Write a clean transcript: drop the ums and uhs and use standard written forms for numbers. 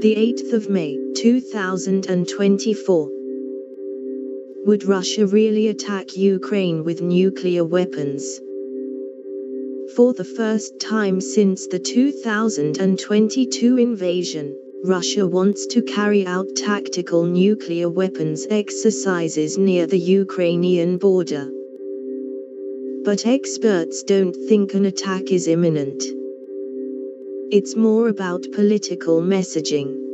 The 8th of May, 2024. Would Russia really attack Ukraine with nuclear weapons? For the first time since the 2022 invasion, Russia wants to carry out tactical nuclear weapons exercises near the Ukrainian border. But experts don't think an attack is imminent. It's more about political messaging.